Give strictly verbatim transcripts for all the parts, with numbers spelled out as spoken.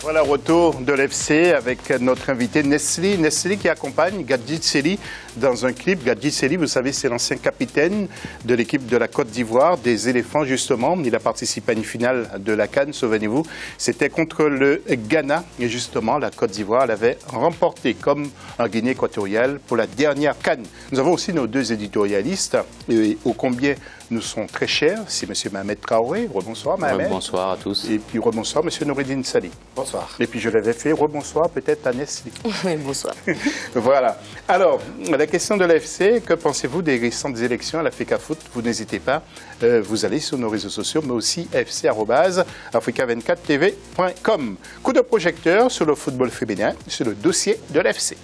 Voilà, retour de l'F C avec notre invité Nestlé. Nestlé qui accompagne Gadji Tseli dans un clip. Gadji Tseli, vous savez, c'est l'ancien capitaine de l'équipe de la Côte d'Ivoire, des éléphants justement. Il a participé à une finale de la CAN, souvenez-vous. C'était contre le Ghana et justement la Côte d'Ivoire l'avait remporté comme en Guinée équatoriale pour la dernière CAN. Nous avons aussi nos deux éditorialistes et ô combien nous sont très chers. C'est M. Mohamed Traoré. Rebonsoir Mohamed. Bonsoir à tous. Et puis rebonsoir M. Noureddine Sali. Bonsoir. Et puis je l'avais fait, rebonsoir peut-être à Nestlé. Oui, bonsoir. Voilà. Alors, la question de l'A F C, que pensez-vous des récentes élections à l'Africa Foot? Vous n'hésitez pas, euh, vous allez sur nos réseaux sociaux, mais aussi f c arobase africa vingt-quatre t v point com. Coup de projecteur sur le football féminin, sur le dossier de l'A F C.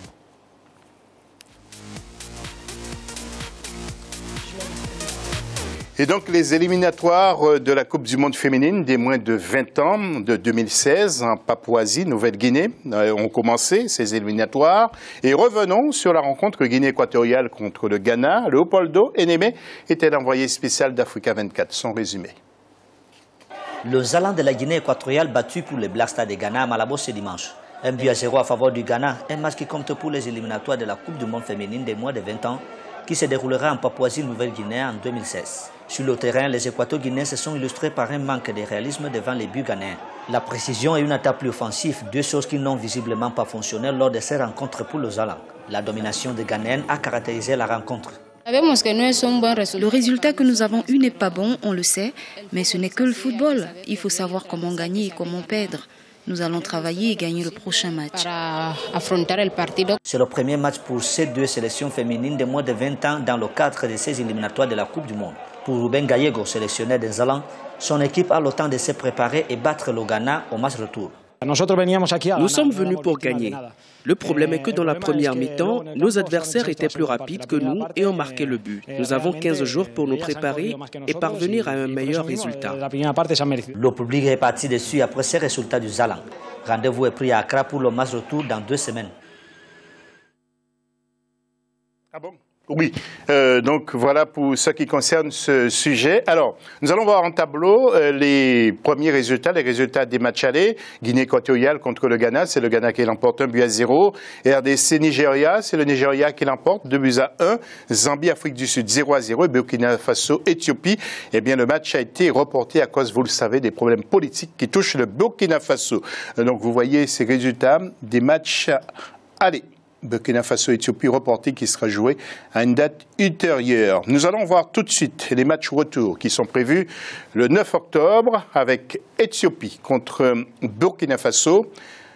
Et donc, les éliminatoires de la Coupe du monde féminine des moins de vingt ans de deux mille seize en Papouasie, Nouvelle-Guinée, ont commencé ces éliminatoires. Et revenons sur la rencontre Guinée équatoriale contre le Ghana. Léopoldo Enemé était l'envoyé spécial d'Africa vingt-quatre. Son résumé. Le Zalan de la Guinée équatoriale battu pour les Black Stars de Ghana à Malabo ce dimanche. Un but à zéro à faveur du Ghana, un match qui compte pour les éliminatoires de la Coupe du monde féminine des moins de vingt ans qui se déroulera en Papouasie, Nouvelle-Guinée en deux mille seize. Sur le terrain, les Équato-Guinéens se sont illustrés par un manque de réalisme devant les buts ghanéens. La précision et une attaque plus offensive, deux choses qui n'ont visiblement pas fonctionné lors de ces rencontres pour le Zalan. La domination des Ghanéennes a caractérisé la rencontre. Le résultat que nous avons eu n'est pas bon, on le sait, mais ce n'est que le football. Il faut savoir comment gagner et comment perdre. Nous allons travailler et gagner le prochain match. C'est le premier match pour ces deux sélections féminines de moins de vingt ans dans le cadre de ces éliminatoires de la Coupe du monde. Pour Ruben Gallego, sélectionneur des Zalan, son équipe a le temps de se préparer et battre le Ghana au match retour. Nous sommes venus pour gagner. Le problème est que dans la première mi-temps, nos adversaires étaient plus rapides que nous et ont marqué le but. Nous avons quinze jours pour nous préparer et parvenir à un meilleur résultat. Le public est parti dessus après ces résultats du Zalan. Rendez-vous est pris à Accra pour le match retour dans deux semaines. Ah bon? Oui, euh, donc voilà pour ce qui concerne ce sujet. Alors, nous allons voir en tableau euh, les premiers résultats, les résultats des matchs allés. Guinée équatoriale contre le Ghana, c'est le Ghana qui l'emporte un but à zéro. R D C Nigeria, c'est le Nigeria qui l'emporte deux buts à un. Zambie, Afrique du Sud, zéro à zéro. Et Burkina Faso, Éthiopie. Eh bien, le match a été reporté à cause, vous le savez, des problèmes politiques qui touchent le Burkina Faso. Donc, vous voyez ces résultats des matchs allés. Burkina Faso-Éthiopie reporté qui sera joué à une date ultérieure. Nous allons voir tout de suite les matchs retour qui sont prévus le neuf octobre avec Éthiopie contre Burkina Faso,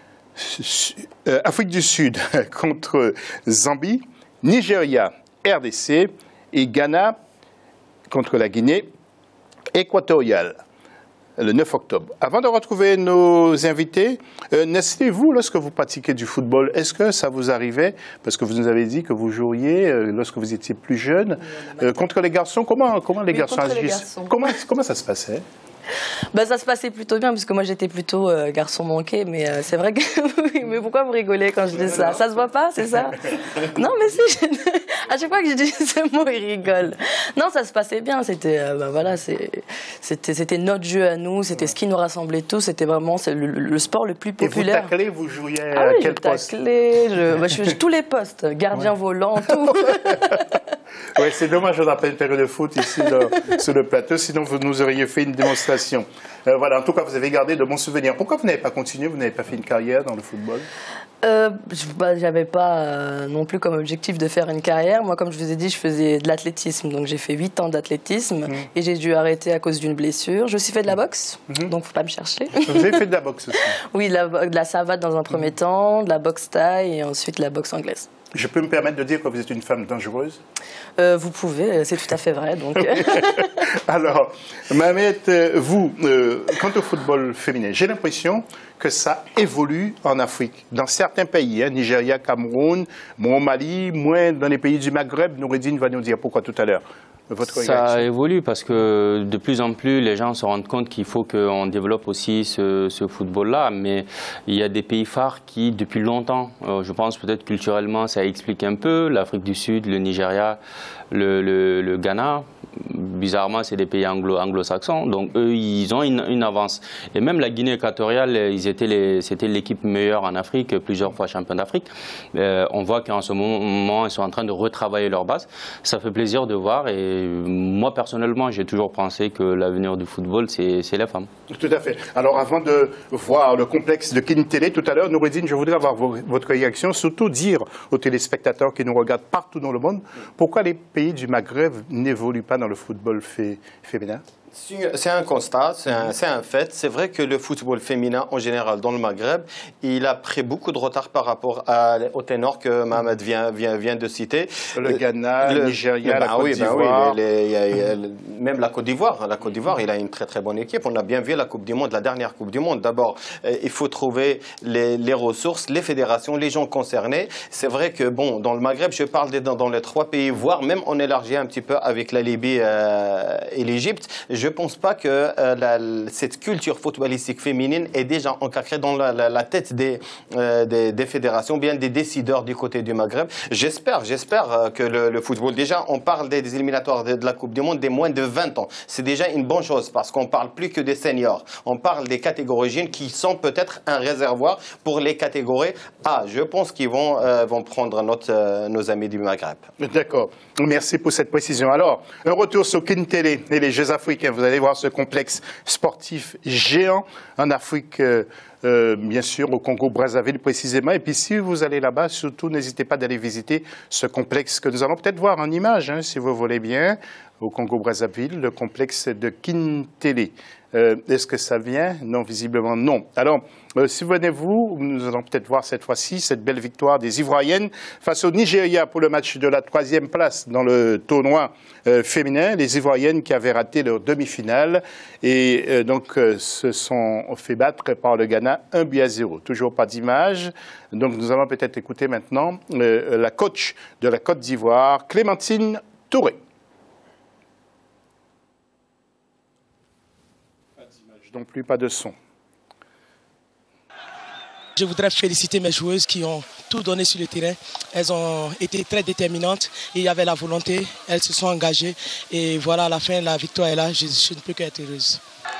euh, Afrique du Sud contre Zambie, Nigeria, R D C et Ghana contre la Guinée équatoriale. Le neuf octobre. Avant de retrouver nos invités, euh, Nestlé, vous, lorsque vous pratiquez du football, est-ce que ça vous arrivait, parce que vous nous avez dit que vous jouiez euh, lorsque vous étiez plus jeune, euh, contre les garçons, comment, comment les oui, garçons agissent? Les garçons. Comment, comment ça se passait? Bah, ça se passait plutôt bien, parce que moi j'étais plutôt euh, garçon manqué, mais euh, c'est vrai que... mais pourquoi vous rigolez quand je dis ça? Ça se voit pas, c'est ça? Non, mais si, je... à chaque fois que je dis ce mot, ils rigolent. Non, ça se passait bien, c'était euh, bah, voilà, c'était notre jeu à nous, c'était ce qui nous rassemblait tous, c'était vraiment le, le sport le plus populaire. Et vous taclez, vous jouiez ah, à oui, quel je poste? taclais, je, bah, je faisais tous les postes, gardien ouais. volant, tout. Oui, c'est dommage, on n'a pas une période de foot ici dans, sur le plateau, sinon vous nous auriez fait une démonstration. Euh, voilà, en tout cas, vous avez gardé de bons souvenirs. Pourquoi vous n'avez pas continué, vous n'avez pas fait une carrière dans le football? euh, bah, J'avais pas euh, non plus comme objectif de faire une carrière. Moi, comme je vous ai dit, je faisais de l'athlétisme. Donc j'ai fait huit ans d'athlétisme mmh. et j'ai dû arrêter à cause d'une blessure. J'ai aussi fait de la boxe, mmh. donc faut pas me chercher. Vous avez fait de la boxe aussi? Oui, de la, de la savate dans un premier mmh. temps, de la boxe thaï et ensuite de la boxe anglaise. Je peux me permettre de dire que vous êtes une femme dangereuse? euh, Vous pouvez, c'est tout à fait vrai. Donc. Alors, Mohamed, vous, euh, quant au football féminin, j'ai l'impression que ça évolue en Afrique, dans certains pays, hein, Nigeria, Cameroun, moins au Mali, moins dans les pays du Maghreb. Noureddine va nous dire pourquoi tout à l'heure. Votre ça évolue parce que de plus en plus les gens se rendent compte qu'il faut qu'on développe aussi ce, ce football-là, mais il y a des pays phares qui depuis longtemps, euh, je pense peut-être culturellement ça explique un peu, l'Afrique du Sud, le Nigeria, le, le, le Ghana, bizarrement, c'est des pays anglo, anglo-saxons. Donc, eux, ils ont une, une avance. Et même la Guinée équatoriale, ils étaient les, c'était l'équipe meilleure en Afrique, plusieurs fois champion d'Afrique. Euh, on voit qu'en ce moment, ils sont en train de retravailler leur base. Ça fait plaisir de voir. Et moi, personnellement, j'ai toujours pensé que l'avenir du football, c'est les femmes. Tout à fait. Alors, avant de voir le complexe de Kintélé, tout à l'heure, Noureddine, je voudrais avoir votre réaction, surtout dire aux téléspectateurs qui nous regardent partout dans le monde, pourquoi les pays du Maghreb n'évoluent pas dans le football fé féminin? C'est un constat, c'est un, un fait. C'est vrai que le football féminin, en général, dans le Maghreb, il a pris beaucoup de retard par rapport à, au ténor que Mohamed vient, vient, vient de citer. Le Ghana, le Nigeria, ben la Côte oui, d'Ivoire. Ben oui, les, les, y a, y a, même la Côte d'Ivoire. La Côte d'Ivoire, il a une très très bonne équipe. On a bien vu la Coupe du Monde, la dernière Coupe du Monde. D'abord, euh, il faut trouver les, les ressources, les fédérations, les gens concernés. C'est vrai que, bon, dans le Maghreb, je parle des, dans, dans les trois pays, voire même on élargit un petit peu avec la Libye euh, et l'Égypte. Je ne pense pas que euh, la, cette culture footballistique féminine est déjà ancrée dans la, la, la tête des, euh, des, des fédérations, bien des décideurs du côté du Maghreb. J'espère, j'espère euh, que le, le football, déjà, on parle des, des éliminatoires de, de la Coupe du Monde des moins de vingt ans. C'est déjà une bonne chose parce qu'on ne parle plus que des seniors. On parle des catégories jeunes qui sont peut-être un réservoir pour les catégories A. Je pense qu'ils vont, euh, vont prendre notre, euh, nos amis du Maghreb. D'accord. Merci pour cette précision. Alors, un retour sur Kintélé et les Jeux africains. Vous allez voir ce complexe sportif géant en Afrique, euh, euh, bien sûr, au Congo-Brazzaville précisément. Et puis, si vous allez là-bas, surtout, n'hésitez pas d'aller visiter ce complexe que nous allons peut-être voir en image, hein, si vous voulez bien, au Congo-Brazzaville, le complexe de Kintélé. Euh, Est-ce que ça vient? Non, visiblement non. Alors, euh, souvenez-vous, nous allons peut-être voir cette fois-ci cette belle victoire des Ivoiriennes face au Nigeria pour le match de la troisième place dans le tournoi euh, féminin. Les Ivoiriennes qui avaient raté leur demi-finale et euh, donc euh, se sont fait battre par le Ghana un but à zéro. Toujours pas d'image. Donc nous allons peut-être écouter maintenant euh, la coach de la Côte d'Ivoire, Clémentine Touré. Non plus, pas de son. Je voudrais féliciter mes joueuses qui ont tout donné sur le terrain. Elles ont été très déterminantes. Il y avait la volonté, elles se sont engagées. Et voilà, à la fin, la victoire est là. Je, je ne peux qu'être heureuse.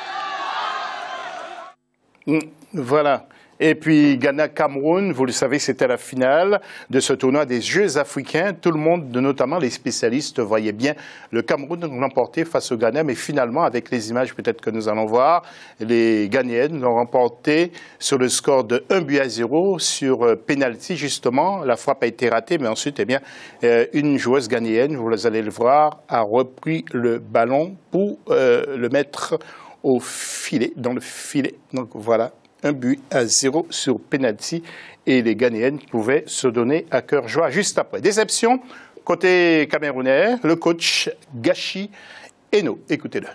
Voilà. Et puis Ghana-Cameroun, vous le savez, c'était la finale de ce tournoi des Jeux africains. Tout le monde, notamment les spécialistes, voyaient bien le Cameroun l'emporter face au Ghana. Mais finalement, avec les images peut-être que nous allons voir, les Ghanéennes l'ont remporté sur le score de un but à zéro sur penalty, justement. La frappe a été ratée, mais ensuite, eh bien, une joueuse ghanéenne, vous allez le voir, a repris le ballon pour euh, le mettre au filet, dans le filet. Donc voilà. Un but à zéro sur penalty et les Ghanéennes pouvaient se donner à cœur joie juste après. Déception côté camerounais, le coach Gachi Eno. Écoutez-le.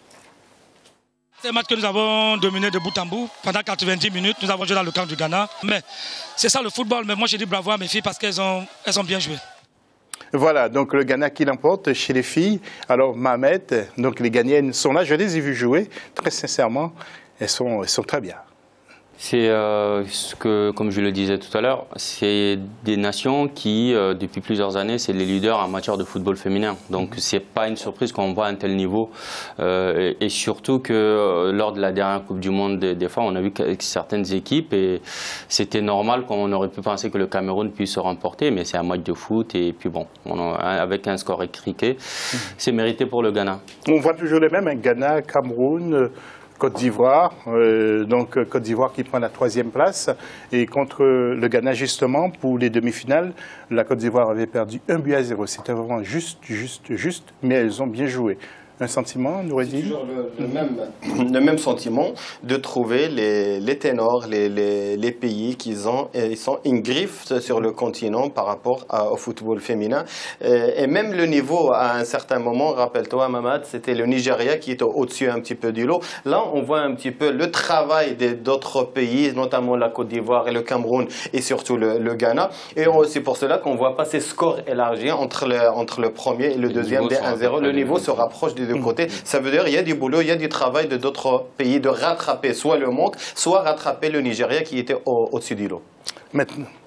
C'est un match que nous avons dominé de bout en bout. Pendant quatre-vingt-dix minutes, nous avons joué dans le camp du Ghana. Mais c'est ça le football. Mais moi, je dis bravo à mes filles parce qu'elles ont, elles ont bien joué. Voilà, donc le Ghana qui l'emporte chez les filles. Alors Mohamed, donc les Ghanéennes sont là. Je les ai vues jouer. Très sincèrement, elles sont, elles sont très bien. C'est euh, ce que, comme je le disais tout à l'heure, c'est des nations qui, euh, depuis plusieurs années, c'est les leaders en matière de football féminin. Donc, c'est pas une surprise qu'on voit un tel niveau. Euh, et, et surtout que euh, lors de la dernière Coupe du Monde des, des femmes, on a vu qu'avec certaines équipes, et c'était normal qu'on aurait pu penser que le Cameroun puisse se remporter, mais c'est un match de foot. Et puis bon, on a, avec un score écriqué, c'est mérité pour le Ghana. On voit toujours les mêmes, hein, Ghana, Cameroun. Euh... Côte d'Ivoire, euh, donc Côte d'Ivoire qui prend la troisième place. Et contre le Ghana, justement, pour les demi-finales, la Côte d'Ivoire avait perdu un but à zéro. C'était vraiment juste, juste, juste, mais elles ont bien joué. Un sentiment, Noureddine? C'est toujours le, le, même, le même sentiment de trouver les, les ténors, les, les, les pays qui ont, ils sont une griffe sur le continent par rapport à, au football féminin. Et, et même le niveau, à un certain moment, rappelle-toi, Mamad, c'était le Nigeria qui était au-dessus un petit peu du lot. Là, on voit un petit peu le travail d'autres pays, notamment la Côte d'Ivoire et le Cameroun et surtout le, le Ghana. Et c'est pour cela qu'on ne voit pas ces scores élargis entre le, entre le premier et le deuxième des un zéro. Le niveau se rapproche des deux côtés. Ça veut dire qu'il y a du boulot, il y a du travail de d'autres pays de rattraper soit le manque, soit rattraper le Nigeria qui était au, au-dessus du lot. Maintenant,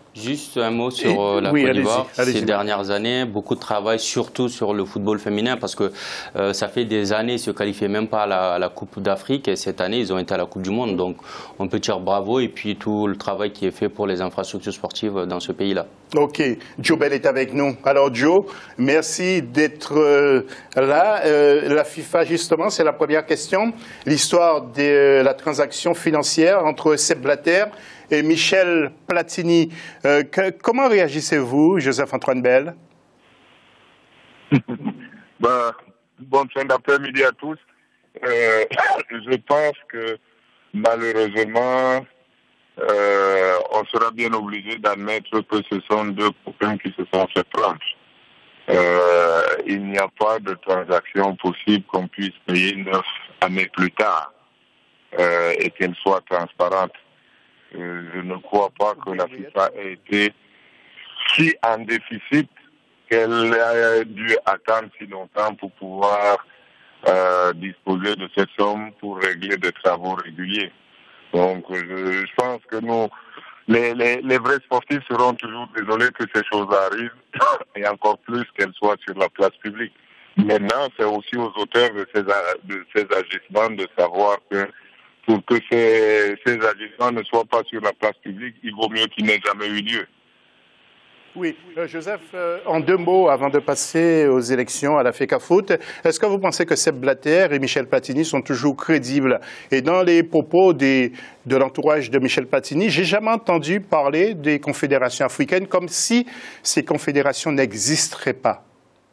Juste un mot sur euh, la oui, Côte d'Ivoire. Ces y dernières années, beaucoup de travail, surtout sur le football féminin, parce que euh, ça fait des années, ils ne se qualifiaient même pas à la, à la Coupe d'Afrique, et cette année, ils ont été à la Coupe du Monde. Donc, on peut dire bravo, et puis tout le travail qui est fait pour les infrastructures sportives dans ce pays-là. Ok, Joe Bell est avec nous. Alors Joe, merci d'être euh, là. Euh, la FIFA, justement, c'est la première question. L'histoire de la transaction financière entre Sepp Blatter et Michel Platini. Euh, que, comment réagissez-vous, Joseph-Antoine Bell? ben, bonne fin d'après-midi à tous. Euh, je pense que malheureusement, euh, on sera bien obligé d'admettre que ce sont deux copains qui se sont fait prendre. Euh, il n'y a pas de transaction possible qu'on puisse payer neuf années plus tard euh, et qu'elle soit transparente. Euh, je ne crois pas que la FIFA ait été si en déficit qu'elle a dû attendre si longtemps pour pouvoir euh, disposer de cette somme pour régler des travaux réguliers. Donc je, je pense que nous, les, les, les vrais sportifs seront toujours désolés que ces choses arrivent et encore plus qu'elles soient sur la place publique. Maintenant, c'est aussi aux auteurs de ces, de ces agissements de savoir que pour que ces, ces agissements ne soient pas sur la place publique, il vaut mieux qu'ils n'aient jamais eu lieu. Oui, euh, Joseph, euh, en deux mots, avant de passer aux élections à la FECAFOOT, est-ce que vous pensez que Sepp Blatter et Michel Platini sont toujours crédibles? Et dans les propos des, de l'entourage de Michel Platini, j'ai jamais entendu parler des confédérations africaines comme si ces confédérations n'existeraient pas.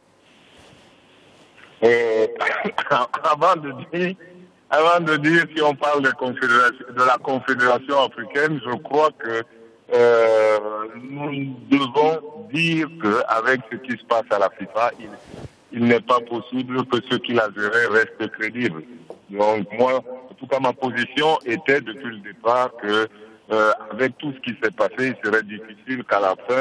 Euh, avant de dire... Avant de dire si on parle de, confédération, de la Confédération africaine, je crois que euh, nous devons dire qu'avec ce qui se passe à la FIFA, il, il n'est pas possible que ce qu'il a géré reste crédible. Donc moi, en tout cas, ma position était depuis le départ que euh, avec tout ce qui s'est passé, il serait difficile qu'à la fin,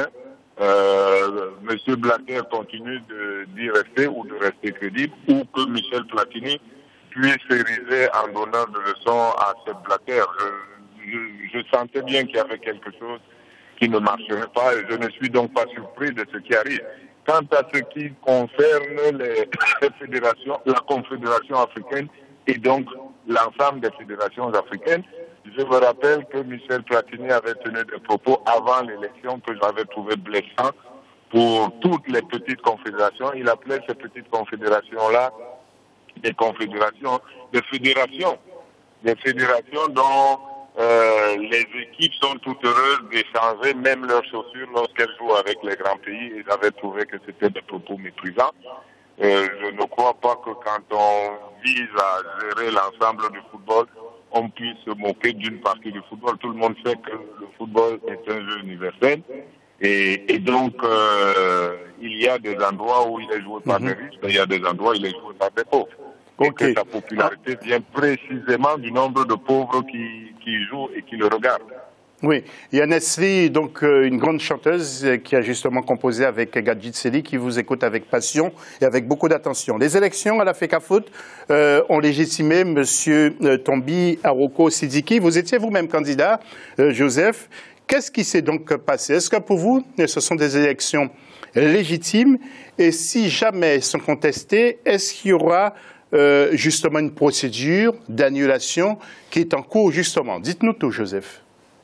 euh, M. Blatter continue d'y rester ou de rester crédible, ou que Michel Platini puisse s'ériger en donneur de leçons à Sepp Blatter. Je, je, je sentais bien qu'il y avait quelque chose qui ne marcherait pas et je ne suis donc pas surpris de ce qui arrive. Quant à ce qui concerne les, les fédérations, la Confédération africaine et donc l'ensemble des fédérations africaines, je me rappelle que Michel Platini avait tenu des propos avant l'élection que j'avais trouvé blessants pour toutes les petites confédérations. Il appelait ces petites confédérations-là des confédérations, des fédérations, des fédérations dont euh, les équipes sont toutes heureuses d'échanger même leurs chaussures lorsqu'elles jouent avec les grands pays. Et j'avais trouvé que c'était des propos méprisants. Euh, je ne crois pas que quand on vise à gérer l'ensemble du football, on puisse se moquer d'une partie du football. Tout le monde sait que le football est un jeu universel. Et, et donc, euh, il y a des endroits où il est joué par des riches, mais il y a des endroits où il est joué par des pauvres. Okay. Et que sa popularité vient précisément du nombre de pauvres qui, qui jouent et qui le regardent. Oui, il y a Nesli, donc euh, une grande chanteuse euh, qui a justement composé avec Gadjit Seli, qui vous écoute avec passion et avec beaucoup d'attention. Les élections à la FECAFOOT euh, ont légitimé M. Euh, Tombi Aroko Sidiki. Vous étiez vous-même candidat, euh, Joseph. Qu'est-ce qui s'est donc passé? Est-ce que pour vous, ce sont des élections légitimes? Et si jamais elles sont contestées, est-ce qu'il y aura euh, justement une procédure d'annulation qui est en cours, justement? Dites-nous tout, Joseph.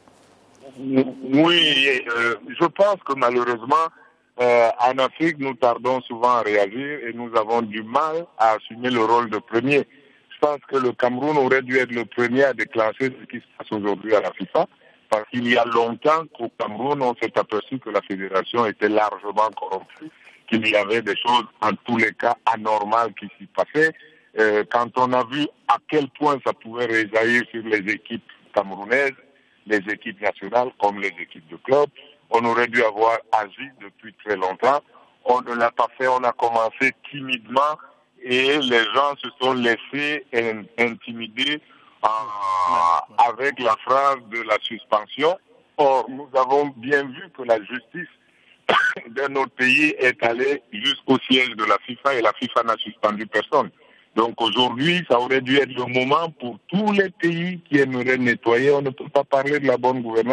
Oui, euh, je pense que malheureusement, euh, en Afrique, nous tardons souvent à réagir et nous avons du mal à assumer le rôle de premier. Je pense que le Cameroun aurait dû être le premier à déclencher ce qui se passe aujourd'hui à la FIFA, parce qu'il y a longtemps qu'au Cameroun, on s'est aperçu que la fédération était largement corrompue, qu'il y avait des choses, en tous les cas, anormales qui s'y passaient. Euh, quand on a vu à quel point ça pouvait réjaillir sur les équipes camerounaises, les équipes nationales comme les équipes de club, on aurait dû avoir agi depuis très longtemps. On ne l'a pas fait, on a commencé timidement et les gens se sont laissés in intimider euh, avec la phrase de la suspension. Or, nous avons bien vu que la justice de notre pays est allée jusqu'au siège de la FIFA et la FIFA n'a suspendu personne. Donc aujourd'hui, ça aurait dû être le moment pour tous les pays qui aimeraient nettoyer. On ne peut pas parler de la bonne gouvernance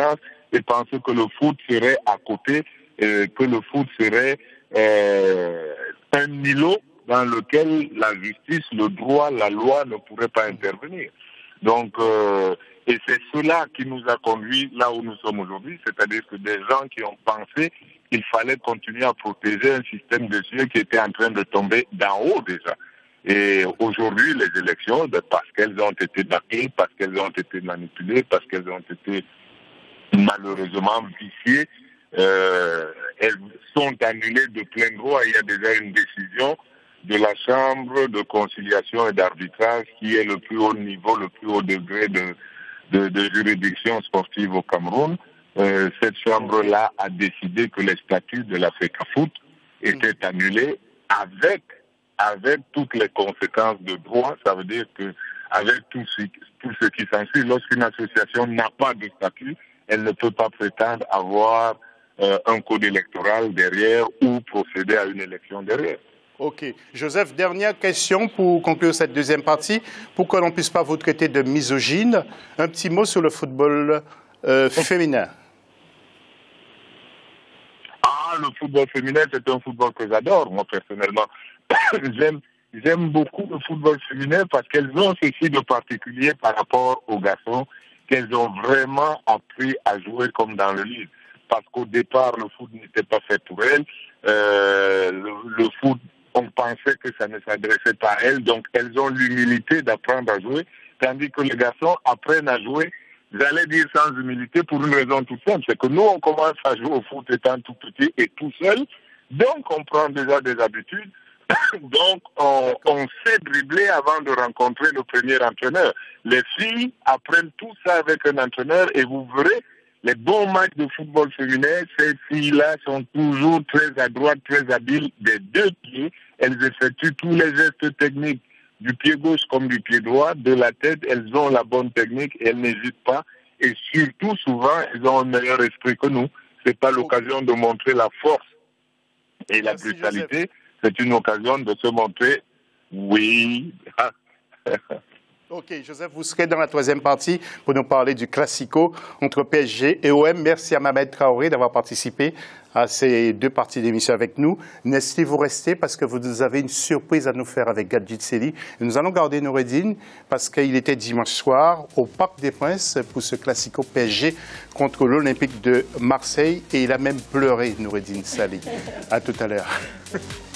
et penser que le foot serait à côté, euh, que le foot serait euh, un îlot dans lequel la justice, le droit, la loi ne pourraient pas intervenir. Donc, euh, et c'est cela qui nous a conduit là où nous sommes aujourd'hui, c'est-à-dire que des gens qui ont pensé qu'il fallait continuer à protéger un système de cieux qui était en train de tomber d'en haut déjà. Et aujourd'hui, les élections, ben, parce qu'elles ont été battées, parce qu'elles ont été manipulées, parce qu'elles ont été malheureusement viciées, euh, elles sont annulées de plein droit. Il y a déjà une décision de la Chambre de conciliation et d'arbitrage qui est le plus haut niveau, le plus haut degré de, de, de juridiction sportive au Cameroun. Euh, cette Chambre-là a décidé que les statuts de la FECAFOOT étaient annulés avec, avec toutes les conséquences de droit. Ça veut dire que avec tout ce, tout ce qui s'ensuit, lorsqu'une association n'a pas de statut, elle ne peut pas prétendre avoir euh, un code électoral derrière ou procéder à une élection derrière. Ok. Joseph, dernière question pour conclure cette deuxième partie. Pour que l'on ne puisse pas vous traiter de misogyne, un petit mot sur le football euh, féminin. Ah, le football féminin, c'est un football que j'adore, moi, personnellement. J'aime j'aime beaucoup le football féminin parce qu'elles ont ceci de particulier par rapport aux garçons, qu'elles ont vraiment appris à jouer comme dans le livre. Parce qu'au départ, le foot n'était pas fait pour elles. Euh, le, le foot, on pensait que ça ne s'adressait pas à elles, donc elles ont l'humilité d'apprendre à jouer, tandis que les garçons apprennent à jouer, j'allais dire sans humilité, pour une raison toute simple, c'est que nous, on commence à jouer au foot étant tout petit et tout seul, donc on prend déjà des habitudes, donc on, on sait dribbler avant de rencontrer le premier entraîneur. Les filles apprennent tout ça avec un entraîneur et vous verrez, les bons matchs de football féminin, ces filles-là sont toujours très adroites, très habiles des deux pieds. Elles effectuent tous les gestes techniques du pied gauche comme du pied droit, de la tête. Elles ont la bonne technique et elles n'hésitent pas. Et surtout, souvent, elles ont un meilleur esprit que nous. C'est pas l'occasion de montrer la force et la Merci, brutalité. Joseph. C'est une occasion de se montrer, oui. Ok, Joseph, vous serez dans la troisième partie pour nous parler du Classico entre P S G et O M. Merci à Mohamed Traoré d'avoir participé à ces deux parties d'émission avec nous. Nestlé, vous restez parce que vous avez une surprise à nous faire avec Gadjit Sely. Nous allons garder Noureddine parce qu'il était dimanche soir au Parc des Princes pour ce Classico P S G contre l'Olympique de Marseille et il a même pleuré, Noureddine Sely. À tout à l'heure.